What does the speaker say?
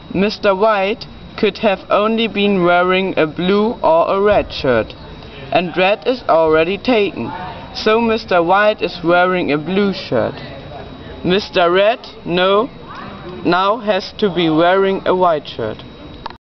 Mr. White could have only been wearing a blue or a red shirt, and red is already taken, so Mr. White is wearing a blue shirt. Mr. Red now has to be wearing a white shirt.